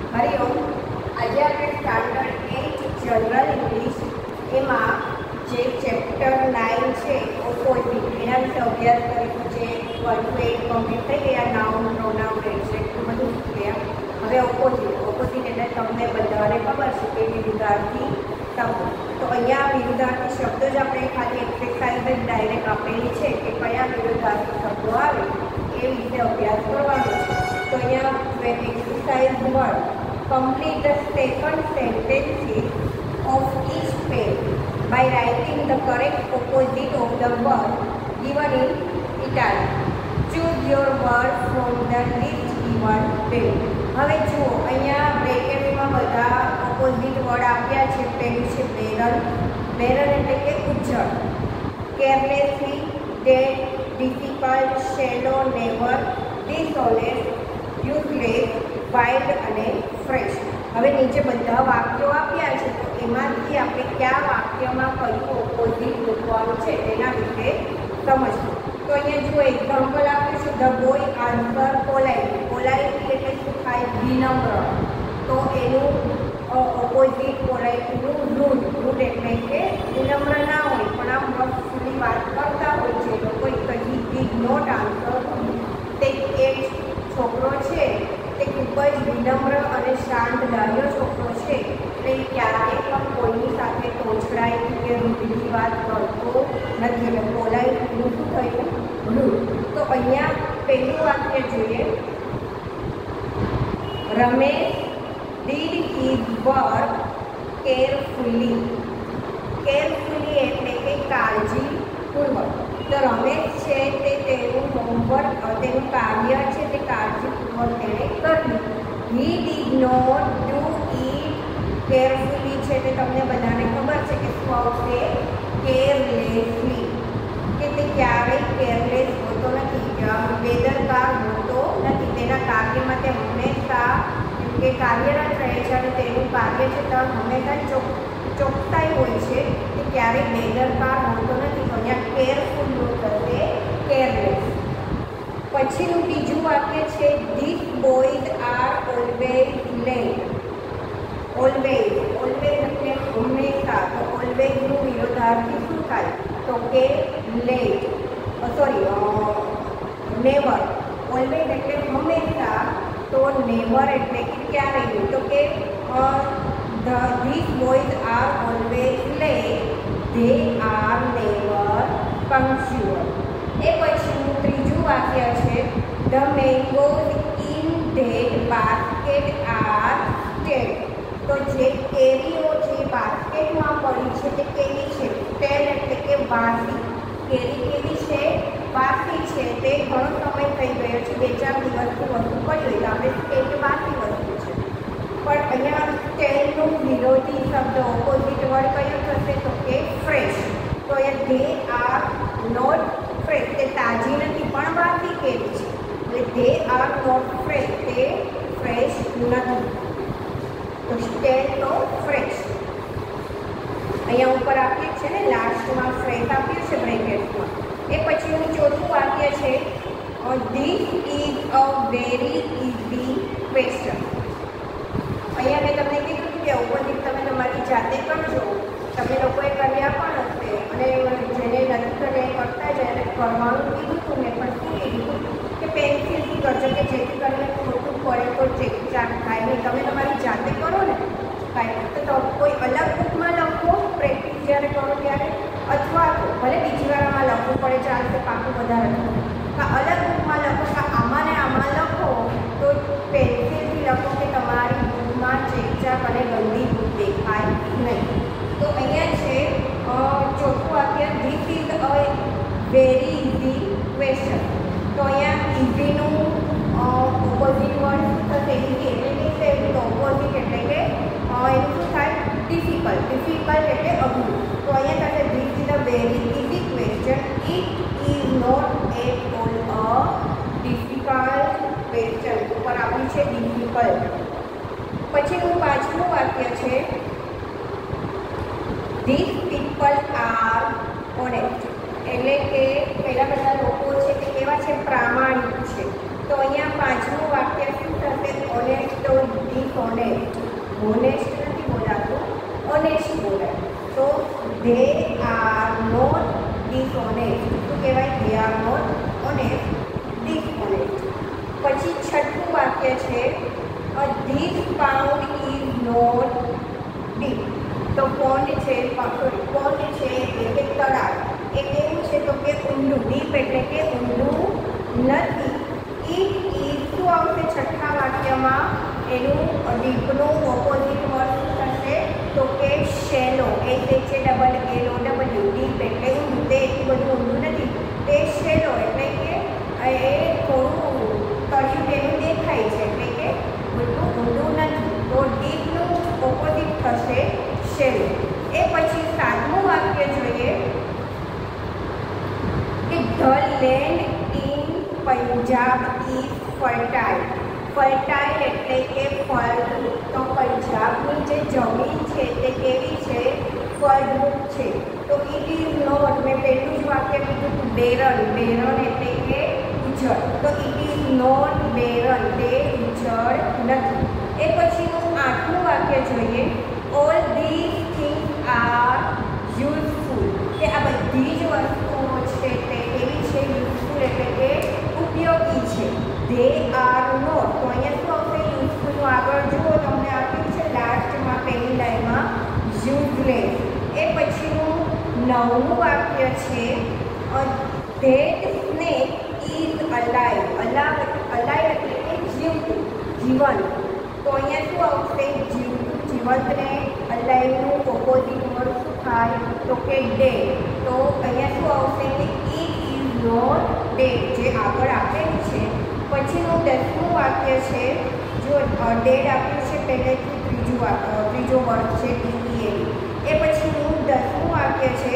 હરિઓમ. આજે આપણે standard 8 general English એમાં જે ચેપ્ટર 9 છે ઓપોઝિટ એના વિશે અભ્યાસ કરીશું. જે 1 to 8 કમ્પ્લીટ થઈ ગયા. નાઉન, પ્રોનાઉન, એડજેક્ટ બધું શીખ્યા. હવે ઓપોઝિટ એટલે તમને બધાને ખબર છે કે વિરુદ્ધાર્થી શબ્દ. તો અહીંયા વિરુદ્ધાર્થી શબ્દો જ આપણે ખાલી એક્સરસાઇઝ જ ડાયરેક્ટ આપેલી છે કે કયા વિરુદ્ધાર્થી શબ્દો આવે એ વિશે અભ્યાસ કરવાનો છે. તો અહીંયા exercise 1, complete the second sentences of each page by writing the correct opposite of the word given in italic. Choose your word from the list given below. હવે જુઓ અહીંયા બ્રેકેટમાં બધા ઓપોઝિટ વર્ડ આપ્યા છે. પહેલું છે બેરન. બેરન એટલે કે ઉજ્જળ. Carelessly, dead, difficult, shallow, never, dishonest, useless, wild અને ફ્રેશ. હવે નીચે બધા વાક્યો આપ્યા છે તો એમાંથી આપણે કયા વાક્યમાં કયું ઓપોઝિટ મૂકવાનું છે તેના વિશે સમજવું. તો અહીંયા જો એક્ઝામ્પલ આપ્યું છે, the boy answer politely. Politely એટલે શું થાય? વિનમ્ર. તો એનું ઓપોઝિટ પોલાઇટલીનું રૂડ. રૂડ એટલે કે વિનમ્ર ના હોય પણ આમ મસ્તની વાત કરતા હોય છે લોકો. He did not answer. તે એક છોકરો છે તે ખૂબ જ વિનમ્ર અને શાંત લાગ્યો છોકરો છે. એટલે ક્યારેય પણ કોઈની સાથે તોછડાય કે રૂઢની વાત કરતો નથી. એટલે પોલાઇટનું શું થયું? રૂડ. તો અહીંયા પહેલું વાક્ય જોઈએ. Ramesh did his work carefully. Carefully એટલે કે કાળજીપૂર્વક. તો રમેશ છે તે તેનું હોમવર્ક, તેનું કાર્ય છે તે કાળજીપૂર્વક તેણે કર્યું. He did not do it carefully છે તે તમને બધાને ખબર છે કે શું આવશે? કેરલેસલી. કે તે ક્યારેય કેરલેસ હોતો નથી, બેદરકાર હોતો નથી. તેના કાર્યમાં તે હંમેશા કે કાર્યરત રહે છે અને તેનું કાર્ય છે તો હંમેશા ચોકસાઈ હોય છે. તે ક્યારેય બેદરકાર હોતો નથી. તો અહીંયા કેરફુલ નો થશે કેરલેસ. પછીનું બીજું વાક્ય છે, these boys are always late. Always. Always એટલે હંમેશા. તો ઓલવેઝનું વિરોધાર્થી શું થાય? તો કે લેટ. નેવર. ઓલવેઝ એટલે હંમેશા. તો નેવર એટલે કે ક્યારેય. તો કે these boys are always late. They are never punctual. એ પછીનું ત્રીજું વાક્ય છે, the mangoes in that basket are stale. તો જે કેરીઓ જે બાસ્કેટમાં પડી છે તે કેવી છે? સ્ટેલ એટલે કે વાસી. કેરી કેવી છે? વાસી છે. તે ઘણો સમય થઈ ગયો છે, 2-4 દિવસની વસ્તુ પડી હોય તો આપણે સ્ટેલ વાસી વસ્તુ છે. પણ અહીંયા સ્ટેલનું વિરોધી શબ્દ ઓપોઝિટ વર્ડ કયો થશે? તો કે ફ્રેશ. તો અહીંયા ધે આર નોટ ફ્રેશ. તે તાજી નથી પણ વાસી કેવી છે. એટલે ધે આર નોટ ફ્રેશ. તે ફ્રેશ નથી. તો સ્ટેલ તો ફ્રેશ. અહીંયા ઉપર આપ્યું છે ને લાસ્ટમાં ફ્રેશ આપ્યું છે બ્રેકેટમાં. એ પછીનું ચોથું વાક્ય છે, this is a very easy question. અહીંયા મેં તમને કીધું કે ઓપોઝિટ તમે તમારી જાતે કરજો. તમે લોકોએ કર્યા પણ હશે અને જેને નથી કરે કરતા જાય અને કરવાનું કીધું હતું મેં પણ શું કીધું કે પેન્સિલથી કરજો કે જેથી કરીને ખોટું પડે તો ચેકચાક થાય નહીં. તમે તમારી જાતે કરો ને કાંઈ તો કોઈ અલગ બુકમાં લખો પ્રેક્ટિસ જ્યારે કરો ત્યારે, અથવા તો ભલે બીજી વારમાં લખવું પડે ચાલશે, પાકું વધારે લખો. અલગ બુકમાં લખો કે આમાં ને આમાં લખો તો પેન્સિલથી લખો કે તમારી બુકમાં ચેકચાક અને ગંદી બુક દેખાય નહીં. તો અહીંયા છે ચોથું વાક્ય, this is a very easy question. તો અહીંયા ઇઝીનું ઓપોઝિટ વર્ડ થશે ઇઝી એટલે કે સહેલું. તો ઓપોઝિટ એટલે કે એનું શું થાય? ડિફિકલ્ટ. ડિફિકલ્ટ એટલે અઘરું. તો અહીંયા થશે this is a very easy question. It is not at all a difficult question. ઉપર આપ્યું છે ડિફિકલ્ટ. પછીનું પાંચમું વાક્ય છે, ધીસ પીપલ આર ઓનેસ્ટ. એટલે કે પહેલાં બધા લોકો છે તે કેવા છે? પ્રામાણિક છે. તો અહીંયા પાંચમું વાક્ય શું થશે? ઓનેસ્ટ તો ડિસઓનેસ્ટ. હોનેસ્ટ નથી બોલાતું, ઓનેસ્ટ બોલાય. તો દે આર નોટ ડિસઓનેસ્ટ. શું કહેવાય? They are not honest, dishonest. પછી છઠ્ઠું વાક્ય છે this pound is not deep. તો પોન્ડ છે, પોન્ડ છે એટલે કે તળાવ, એ કેવું છે તો કે ઊંડું. ડીપ એટલે કે ઊંડું નથી. ઇટ ઇઝ શું આવશે છઠ્ઠા વાક્યમાં? એનું ડીપનું ઓપોઝિટ વર્ડ થશે તો કે શેલો. SHALLOW. ડીપ એટલે ઊંડું, તે એટલું બધું ઊંડું નથી, તે શેલો એટલે કે એ થોડું તળિયું તેનું દેખાય છે, એટલે કે બધું ઊંડું નથી. તો ડીપનું ઓપોઝિટ થશે શેલો. એ પછી સાતમું વાક્ય જોઈએ કે the land in Punjab is fertile. Fertile એટલે કે ફળદ્રુપ. તો પંજાબની જે જમીન છે તે કેવી છે? ફળદ્રુપ છે. તો ઇટ ઇઝ નોટ, મેં પહેલું જ વાક્ય કીધું હતું બેરન. બેરન એટલે કે ઉજ્જડ. તો ઇટ ઇઝ નોટ બેરન, તે ઉજ્જડ નથી. એ પછીનું આઠમું વાક્ય જોઈએ all these things are useful. કે આ બધી જ વસ્તુઓ છે તે કેવી છે? યુઝફુલ એટલે કે ઉપયોગી છે. They are not. તો અહીંયા શું આવશે? યુઝફુલનું આગળ જુઓ, તમને આપ્યું છે લાસ્ટમાં પહેલી લાઈનમાં યુઝલેસ. એ પછીનું નવમું વાક્ય છે that snake is alive. Alive એટલે કે જીવતું, જીવન. તો અહીંયા શું આવશે? જીવતું, જીવંતને અલાઇવનું ઓપોઝિટ વર્ડ શું થાય તો કે ડેડ. તો અહીંયા શું આવશે કે ઇટ ઇઝ નોટ ડેડ, જે આગળ આપેલું છે. પછીનું 10મું વાક્ય છે, જો ડેડ આપ્યું છે પહેલેથી ત્રીજો વર્ડ છે DEAD. એ પછીનું 10મું વાક્ય છે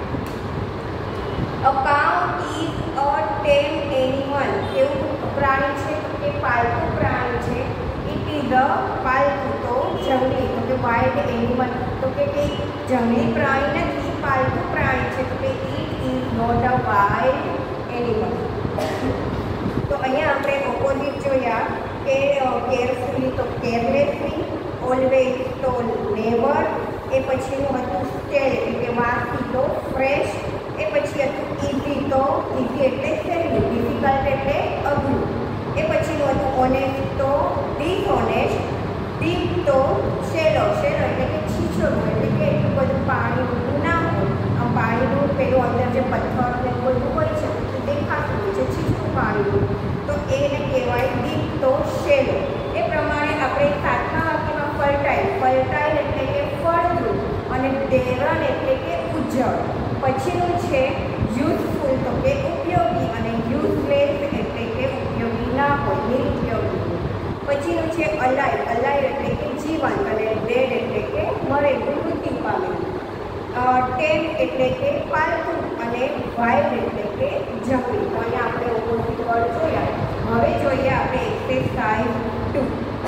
અ કાઉ ઇઝ અ ટેમ એનિમલ. કેવું પ્રાણી છે તો કે પાલતુ પ્રાણી છે. ઇટ ઇઝ અ પાલતુ, તો જંગલી, તો કે વાઇલ્ડ એનિમલ. તો કે તે જંગલી પ્રાણી નથી, પાલતુ પ્રાણી છે. તો કે it is not a wild animal. તો અહીંયા આપણે ઓપોઝિટ જોયા કે કેરફુલી તો કેરલેસલી, ઓલવેઝ તો નેવર. એ પછીનું હતું સ્ટેલ એટલે કે વારથી તો ફ્રેશ. એ પછી હતું ઇઝી તો ઇઝી એટલે સહેલું, ડિફિકલ્ટ એટલે અઘરું. એ પછીનું હતું ઓનેસ્ટ તો ડિસઓનેસ્ટ, ડીપ તો શેલો. શેલો એટલે કે છીછોડું, એટલે કે એટલું બધું પાણી ઊંડું ના હોય. આમ પાણીનું પેલું અંદર જે પથ્થર ને બધું હોય છે તે દેખાતું હોય છે, છીછું પાણીનું, તો એને કહેવાય ડીપ તો શેલો. એ પ્રમાણે આપણે સાતમા વાક્યમાં ફર્ટાઇલ એટલે કે ફળદ્રુપ અને ડેરન એટલે કે ઉજ્જડ. પછીનું છે યુઝફુલ તો કે ઉપયોગી અને યુઝલેસ એટલે કે ઉપયોગી ના હોય, નિરુપયોગી. પછીનું છે અલાઇવ એટલે કે જીવંત અને ડેડ એટલે કે મરેલું, મૃત્યુ પામેલું. ટેમ એટલે કે પાલતુ અને વાઇલ્ડ એટલે કે જંગલી. તો અહીંયા આપણે ઓપોઝિટ વર્ડ જોયા. હવે જોઈએ આપણે exercise 2.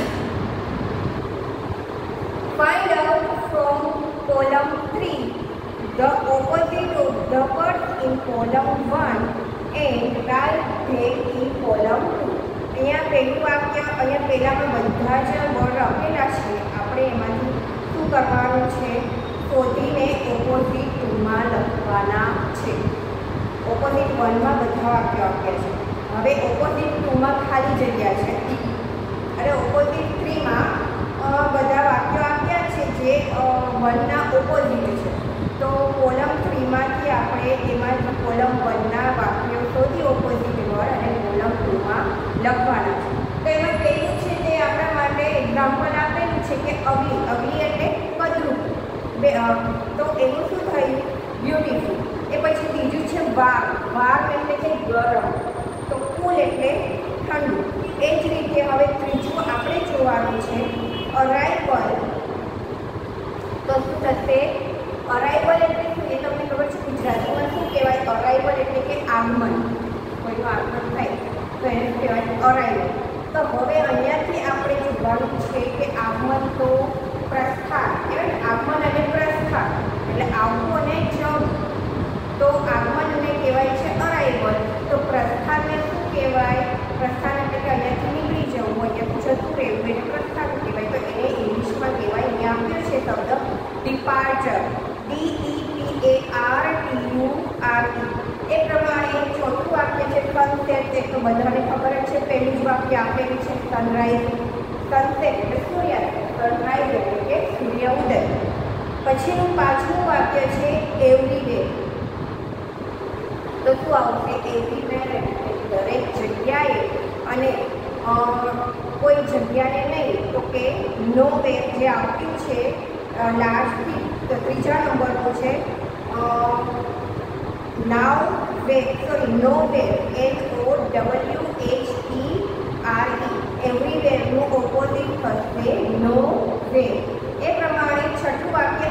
Find out from column 3 the opposite of the words in column 1 and write them in column 2. અહીંયા પહેલું વાક્ય, અહીંયા પહેલામાં બધા જ વર્ડ આપેલા છે. આપણે એમાંથી શું કરવાનું છે? શોધીને ઓપોઝિટ 2માં લખવાના છે. ઓપોઝિટ 1માં બધા વાક્યો આપ્યા છે. હવે ઓપોઝિટ 2માં ખાલી જગ્યા છે અને ઓપોઝિટ 3માં બધા વાક્યો આપ્યા છે જે 1ના ઓપોઝિટ છે. તો કોલમ 3માંથી આપણે એમાં કોલમ 1ના વાક્યો શોધી ઓપોઝિટ વર્ડ અને કોલમ 2માં લખવાના છે. તો એમાં પહેલું છે તે આપણા માટે એક્ઝામ્પલ આપેલું છે કે અગલી એટલે કદરૂપ. તો એનું શું થયું? બ્યુટીફુલ. એ પછી બીજું છે વાર્મ એટલે કે ગરમ. તો કુલ એટલે ઠંડુ. એ જ રીતે હવે ત્રીજું આપણે જોવાનું છે અરાઇવલ. તો શું થશે? અરાઇવલ એટલે શું એ તમને ખબર છે ગુજરાતીમાં શું કહેવાય? અરાઇવલ એટલે કે આગમન, કોઈનું આગમન થાય તો એને કહેવાય અરાઇવલ. તો હવે અહીંયાથી આપણે જોવાનું છે કે આગમન તો પ્રસ્થાન કહેવાય. આગમન અને પ્રસ્થાન એટલે આવવું અને જવું. તો આગમનને કહેવાય છે અરાઇવલ. તો પ્રસ્થાનને શું કહેવાય? પ્રસ્થાન એટલે કે અહીંયાથી નીકળી જવું, અહીંયાથી જતું રહેવું એને પ્રસ્થાન કહેવાય. તો એને ઇંગ્લિશમાં કહેવાય બધાને ખબર જ છે પહેલું જ વાક્ય આપેલું છે સનરાઈઝ, સનસેટ એટલે સૂર્યાસ્ત, સનરાઈઝ એટલે કે સૂર્ય ઉદય. પછીનું પાંચમું વાક્ય છે એવરીડે. તો શું આવશે? એવરીવેર એટલે દરેક જગ્યાએ, અને કોઈ જગ્યાએ નહીં તો કે નો વેર જે આપ્યું છે લાસ્ટથી, તો ત્રીજા નંબરનું છે now where, sorry nowhere, NOWHERE. એવરીવેરનું ઓપોઝિટ થશે નો વેર. એ પ્રમાણે છઠ્ઠું વાક્ય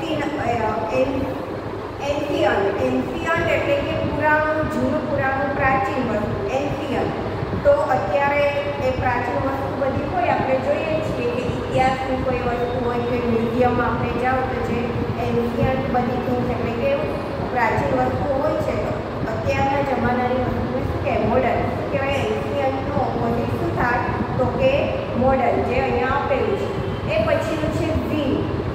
એન્શિયન્ટ. એન્શિયન્ટ એટલે કે પુરાણું, જૂનું, પુરાણું, પ્રાચીન વસ્તુ, એન્શિયન્ટ. તો અત્યારે એ પ્રાચીન વસ્તુ બધી હોય, આપણે જોઈએ છીએ કે ઇતિહાસની કોઈ વસ્તુ હોય કે મ્યુઝિયમમાં આપણે જાઓ તો જે એન્શિયન્ટ બધી થિંગ્સ એટલે કે પ્રાચીન વસ્તુ હોય છે, તો અત્યારના જમાનાની વસ્તુને શું કહેવાય? મોડર્ન. શું કહેવાય? એન્શિયન્ટનું ઓપોઝિટ શું થાય? તો કે મોડર્ન, જે અહીંયા આપેલું છે. એ પછીનું છે વિન,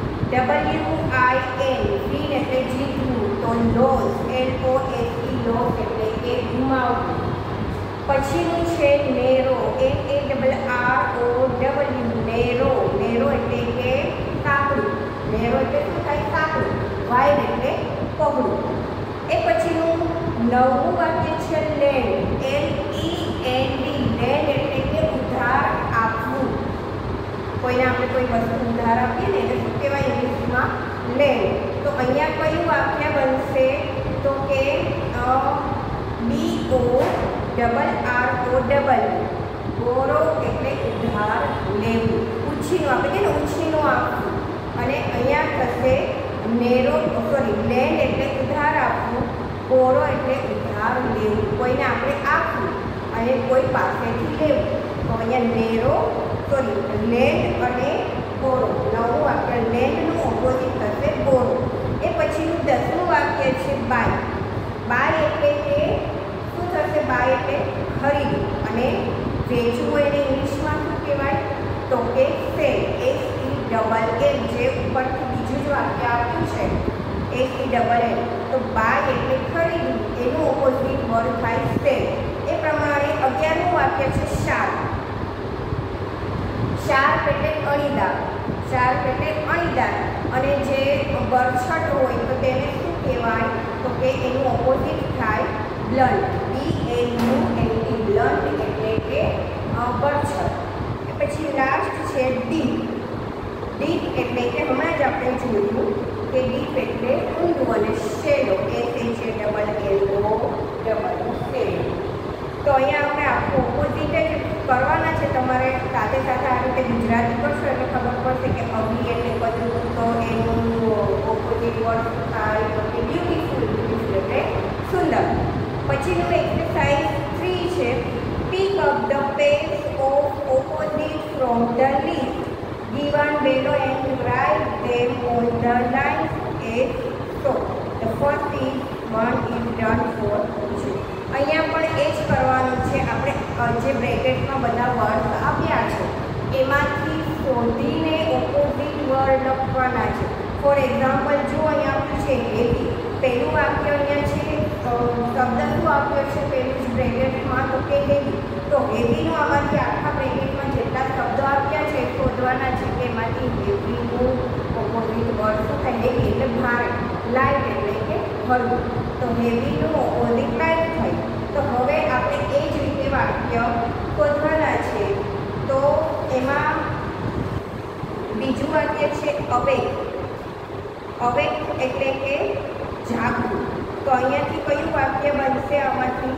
WIN. વિન એટલે જીતવું. તો લોસ, LOSE, લોસ એટલે કે ગુમાવવું. પછીનું છે નેરો, NARROW. નેરો, નેરો એટલે કે સાંકડું. નેરો એટલે શું થાય? સાંકડું. વાઇડ એટલે પહોળું. એ પછીનું નવમું વાક્ય છે લેન્ડ, LEND. લેન્ડ એટલે કે ઉધાર આપવું. કોઈને આપણે કોઈ વસ્તુ ઉધાર આપીએ ને એટલે શું કહેવાય ઇંગ્લિશમાં? લેન્ડ. તો અહીંયા કયું વાક્ય બનશે? તો કે BORROW. બોરો એટલે ઉધાર લેવું, ઉછીનું, આપણે કે ને ઉછીનું આપવું. અને અહીંયા થશે નેરો, સોરી લેન્ડ એટલે ઉધાર આપવું, બોરો એટલે ઉધાર લેવું, કોઈને આપણે આપવું અને કોઈ પાસેથી લેવું. તો અહીંયા નેરો, સોરી લેન્ડ અને બોરો. નવું વાક્ય લેન્ડનું ઓપોઝિટ થશે બોરો. એ પછીનું 10મું વાક્ય છે બાય. બાય એટલે કે શું થશે? બાય એટલે ખરીદવું, અને વેચવું એને ઇંગ્લિશમાં શું કહેવાય? તો કે સેલ, SELL. જે ઉપરથી બીજું જ વાક્ય આપ્યું છે SELL. તો બાય એટલે ખરીદવું, એનું ઓપોઝિટ વર્ડ થાય સેલ. એ પ્રમાણે 11મું વાક્ય છે શાર્પ. શાર્પ એટલે અણીદાર. શાર્પ એટલે અણીદાર, અને જે બરછટ હોય તો તેને શું કહેવાય? તો કે એનું ઓપોઝિટ થાય બ્લન્ટ, BLUNT. બ્લન્ટ એટલે કે બરછટ. પછી લાસ્ટ છે ડીપ. ડીપ એટલે કે હમણાં જ આપણે જોયું કે ડીપ એટલે ઊંડું, અને શેડો, SHALLOW. શેડો. તો અહીંયા આપણે આખું ઓપોઝિટ જ કરવાના છે. તમારે સાથે સાથે આ રીતે ગુજરાતી કરશો એટલે ખબર પડશે કે અભી એટલે બધું, તો એનું ઓપોઝિટ વર્ડ થાય તો કે બ્યુટીફુલ. બ્યુટીફુલ એટલે સુંદર. પછીનું એક્સરસાઇઝ 3 છે pick up the pairs of opposite from the list given below and write them on the lines as so. The first is 1 is done for 2. અહીંયા પણ એ જ કરવાનું છે. આપણે જે બ્રેકેટમાં બધા વર્ડ આપ્યા છે એમાંથી શોધીને ઓપોઝિટ વર્ડ લખવાના છે. ફોર એક્ઝામ્પલ જો અહીંયા આપ્યું છે હેવી. પહેલું વાક્ય અહીંયા છે શબ્દ શું આપ્યો છે પહેલું જ બ્રેકેટમાં? તો કે હેવી. તો હેવીનું આમાંથી આખા બ્રેકેટમાં જેટલા શબ્દો આપ્યા છે શોધવાના છે કે એમાંથી હેવીનું ઓપોઝિટ વર્ડ શું થાય? હેવી એટલે ભારે, લાઇટ એટલે કે હળવું. તો હેવીનું ઓપોઝિટ લાઇટ થાય. તો હવે આપણે એ જ રીતે વાક્ય શોધવાના છે. તો એમાં બીજું વાક્ય છે અવેક. અવેક એટલે કે જાગવું. તો અહીંયાથી કયું વાક્ય બનશે? આમાંથી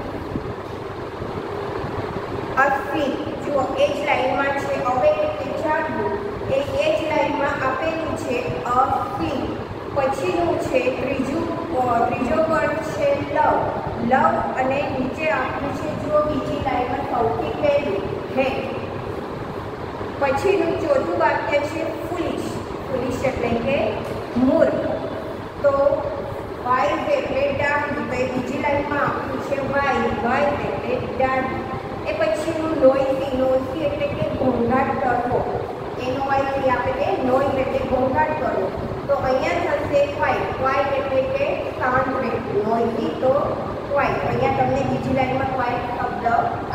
અસ્વીન. જુઓ એ જ લાઈનમાં છે અવેક એટલે જાગવું, એ જ લાઈનમાં આપેલું છે અસ્વીન. પછીનું છે ત્રીજો વર્ડ છે લવ. લવ અને નીચે આપ્યું છે જુઓ બીજી લાઈનમાં સૌથી પહેલું હે. પછીનું ચોથું વાક્ય છે ફુલિશ. ફુલિશ એટલે કે મૂર્ખ. તો વાઇઝ એટલે ડાંડી. તો એ બીજી લાઈનમાં આપ્યું છે વાઇઝ. વાઇઝ એટલે ડાંડી. એ પછીનું નોઈઝી. નોઈઝી એટલે કે ઘોંઘાટ કરવો. એનો વાઇઝ આપે કે નોઈઝ એટલે ઘોંઘાટ કરવો. તો અહીંયા થશે ક્વાઇટ. ક્વાઇટ એટલે કે શાંત રહેવું. નોઈઝી તો ક્વાઇટ. અહીંયા તમને બીજી લાઈનમાં ક્વાઇટ શબ્દ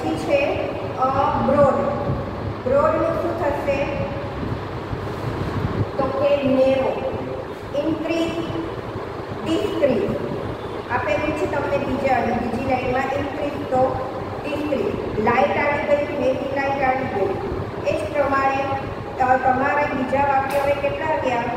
પછી છે બ્રોડ. બ્રોડનું શું થશે તો કે નેરો. ઇન્ક્રીઝ, ડિક્રીઝ આપેલું છે તમને બીજી લાઈનમાં. ઇન્ક્રીઝ તો ડિક્રીઝ. લાઇટ આવી ગઈ, હેવી લાઇટ આવી ગઈ. એ જ પ્રમાણે તમારા બીજા વાક્ય હવે કેટલા આવ્યા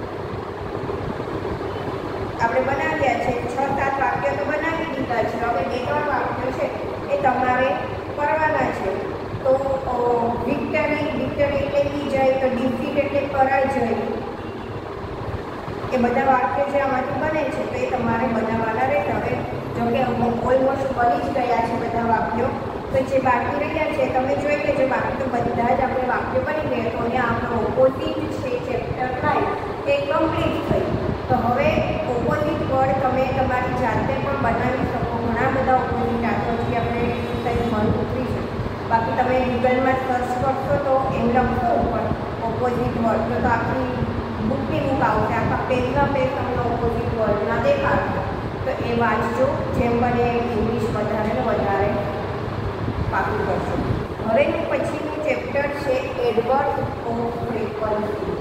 આપણે બનાવ્યા છે? 6-7 વાક્યો તો બનાવી દીધા છે. હવે 2-3 વાક્યો છે એ તમારે કરવાના છે. તો વિક્ટરી એટલે વિજય, તો ડિફીટ એટલે પરાજય. એ બધા વાક્યો જે આમાંથી બને છે તો એ તમારે બનાવવાના રહેશે. હવે જો કે ઓલમોસ્ટ બની જ ગયા છે બધા વાક્યો, તો જે બાકી રહ્યા છે તમે જોઈ લેજો. બાકી તો બધા જ આપણે વાક્યો બની ગયા. તો અહીંયા આપણો ઓપોઝિટ છે ચેપ્ટર 5 એ કમ્પ્લીટ થઈ. તો હવે ઓપોઝિટ વર્ડ તમે તમારી જાતે પણ બનાવી શકો. ઘણા બધા ઓપોઝિટ આગળથી આપણે કંઈ મન ઉતરી છે. બાકી તમે ગૂગલમાં સર્ચ કરશો તો એમ લખશો ઉપર ઓપોઝિટ વર્ડ તો આખી બુકની બુક આવશે. આખા પેજના પેજ તમને ઓપોઝિટ વર્ડના દેખાડશે. તો એ વાંચજો. જેમ બને ઇંગ્લિશ વધારે ને વધારે પાકું કરશો. હવે પછીનું ચેપ્ટર છે એડવર્બ ઓફ ફ્રીક્વન્સી.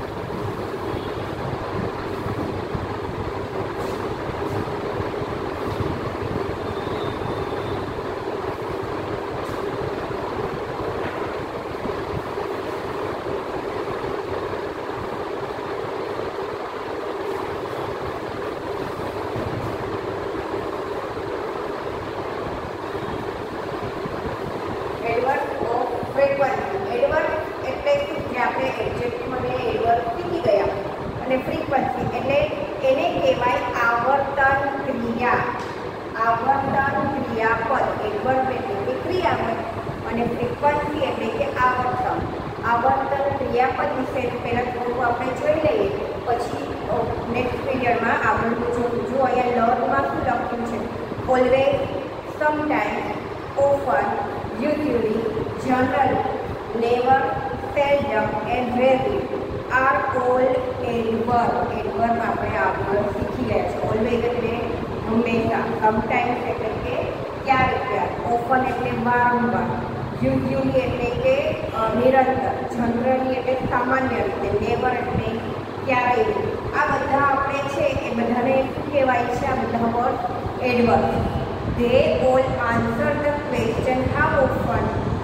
ફ્રીક્વન્સી એટલે એને કહેવાય આવર્તન ક્રિયા. આવર્તન ક્રિયાપદ. એડવર્બ એટલે કે ક્રિયાપદ અને ફ્રીક્વન્સી એટલે કે આવર્તન. આવર્તન ક્રિયાપદ વિશે પહેલાં થોડું આપણે જોઈ લઈએ, પછી નેક્સ્ટ પીરિયડમાં આગળનું જોયું. જો અહીંયા લર્નમાં શું લખ્યું છે? Always, sometimes, often, usually, generally, never, seldom and rarely are all adverb. Adverb આપણે આગળ શીખી ગયા છે. ઓલવેઝ એટલે હંમેશા, સમટાઈમ્સ એટલે કે ક્યારેક ક્યારેક, ઓફન એટલે વારંવાર, યુઝ્યુઅલી એટલે કે નિરંતર, જનરલી એટલે સામાન્ય રીતે, નેવર એટલે ક્યારેય. આ બધા આપણે છે એ બધાને શું કહેવાય છે? આ બધા word adverb. They all answer the question how often.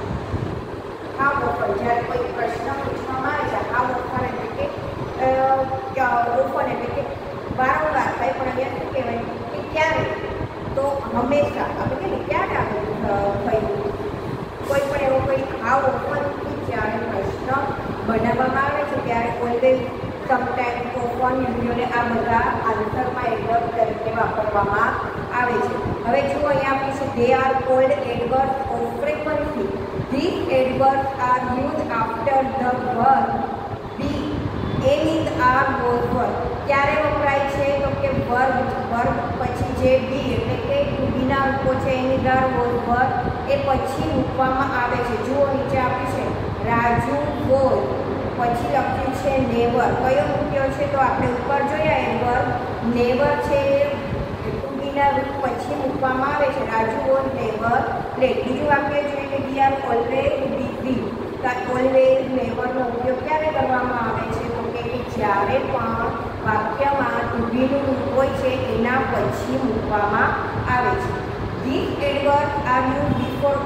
How often જ્યારે કોઈ પ્રશ્ન પૂછવામાં આવે છે, હાઉ ઓફન એટલે કે ઓફન એટલે કે વારંવાર થાય, પણ અહીંયા શું કહેવાય કે ક્યારે? તો હંમેશા. આપણે કે ક્યારે આગળ થયું કોઈ પણ એવો કોઈ હાઉ ઓફન જ્યારે પ્રશ્ન બનાવવામાં આવે છે ત્યારે ઓલવેઝ, સમટાઈમ્સ, ઓફન, યુઝ્યુઅલી આ બધા આન્સરમાં એડવર્બ તરીકે વાપરવામાં આવે છે. હવે જુઓ અહીંયા આપણી છે they are called adverbs of frequency. These adverbs are used after the verb be. એની આર ગોઝ વર્બ ક્યારે વપરાય છે? તો કે વર્બ પછી જે બી એટલે કે ટુ બીના રૂપો છે એની આર ગોઝ વર્બ એ પછી મૂકવામાં આવે છે. જુઓ નીચે આપ્યું છે રાજુ ગોઝ, પછી લખ્યું છે નેવર. કયો મૂક્યો છે? તો આપણે ઉપર જોયા એડવર્બ નેવર છે ટુ બીના રૂપ પછી મૂકવામાં આવે છે. Raju goes never late. બીજું વાક્ય જોઈએ કે we are always busy. Always નેવરનો ઉપયોગ ક્યારે કરવામાં આવે છે? તો કે જ્યારે પણ વાક્યમાં ટુ બીનું રૂપ હોય છે એના પછી મૂકવામાં આવે છે. These adverbs are used before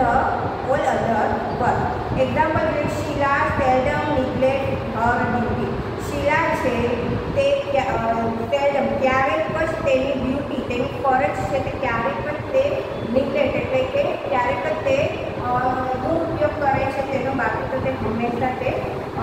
all other verbs. Example is Sheila seldom neglects her duty. શીલા છે તે સેલ્ડમ ક્યારેક જ તેની ડ્યુટી, તેની ફરજ છે તે ક્યારેક જ તે નિગ્લેક્ટ એટલે કે ક્યારેક જ તે દુરુપયોગ કરે છે તેનો. બાકી તો તે હંમેશા તે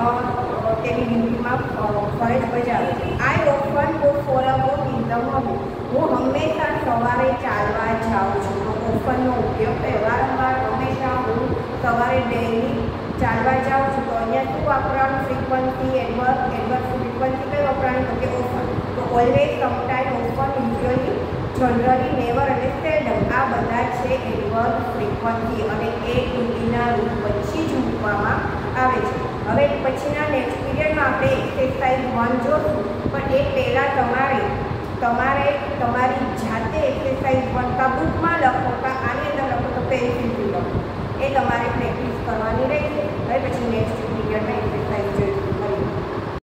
તેની ડ્યુટીમાં ફરજ બજાવે છે. I often go for a walk in the morning. હું હંમેશા સવારે ચાલવા જાઉં છું. તો ઓફનનો ઉપયોગ વારંવાર હંમેશા હું સવારે ડેઇલી ચાલવા જાઉં છું. તો અહીંયા શું વાપરવાનું? Frequency adverb. એડવર્બ ફ્રીક્વન્સી કઈ વપરાણી? તો કે ઓફન. તો always, sometime, often, usually, generally, never અને સેલ્ડમ આ બધા છે એડવર્બ ફ્રીક્વન્સી અને એ ટુબીના રૂપ પછી જ મૂકવામાં આવે છે. હવે પછીના નેક્સ્ટ પીરિયડમાં આપણે એક્સરસાઇઝ 1 જોશું, પણ એ પહેલાં તમારે તમારી જાતે એક્સરસાઇઝ 1 કા બુકમાં લખો